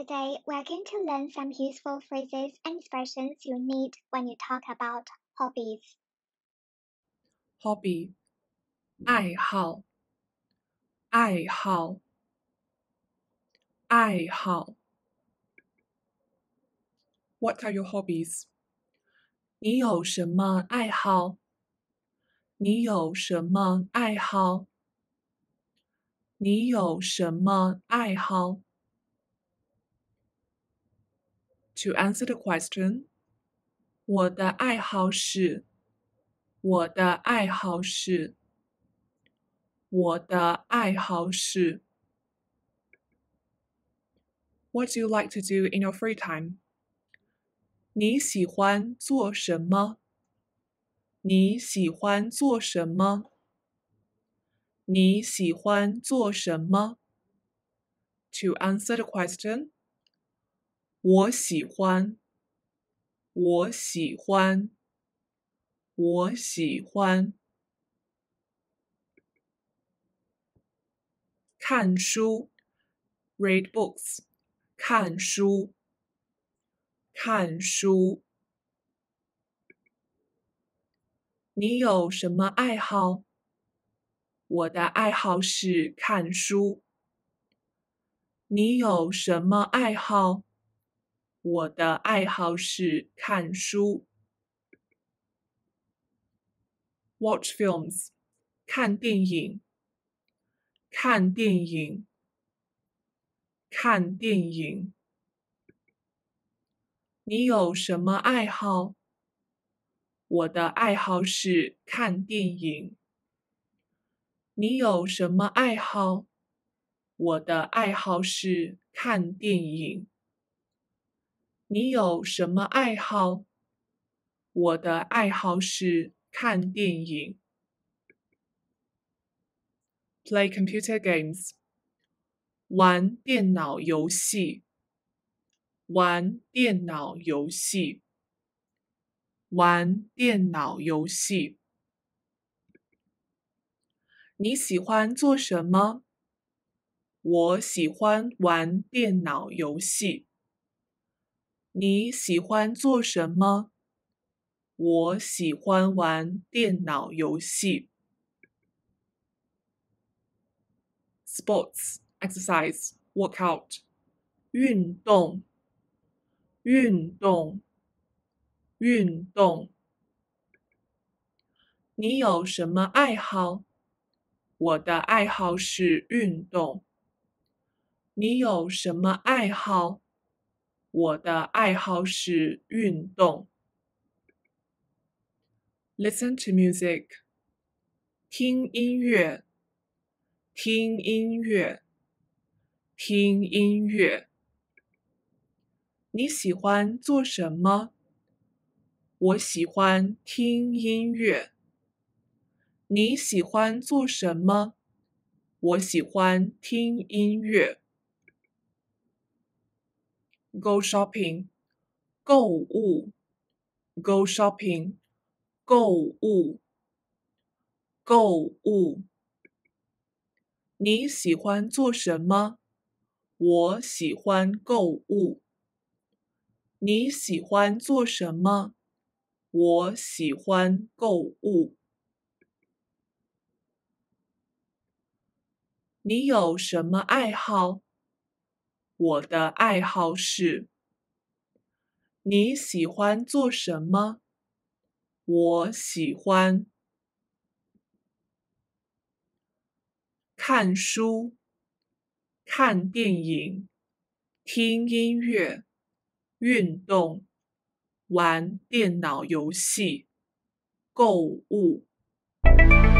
Today, we're going to learn some useful phrases and expressions you need when you talk about hobbies. Hobby 爱好爱好爱好 What are your hobbies? 你有什么爱好？你有什么爱好？你有什么爱好？ To answer the question, 我的爱好是，我的爱好是，我的爱好是。What do you like to do in your free time? 你喜欢做什么？你喜欢做什么？你喜欢做什么？ To answer the question, 我喜欢，我喜欢，我喜欢。看书 read books 看书看书。你有什么爱好？我的爱好是看书。你有什么爱好？我的爱好是看书。Watch films 看电影看电影看电影。你有什么爱好？我的爱好是看电影。你有什么爱好？我的爱好是看电影。你有什么爱好？我的爱好是看电影。Play computer games 玩电脑游戏玩电脑游戏玩电脑游戏。你喜欢做什么？我喜欢玩电脑游戏。你喜欢做什么？我喜欢玩电脑游戏。Sports, exercise, workout. 运动，运动，运动。你有什么爱好？我的爱好是运动。你有什么爱好？我的爱好是运动。Listen to music. 听音乐，听音乐，听音乐。你喜欢做什么？我喜欢听音乐。你喜欢做什么？我喜欢听音乐。Go shopping 购物 Go shopping 购物购物。你喜欢做什么？我喜欢购物。你喜欢做什么？我喜欢购物。你有什么爱好？我的爱好是。你喜欢做什么？我喜欢看书、看电影、听音乐、运动、玩电脑游戏、购物。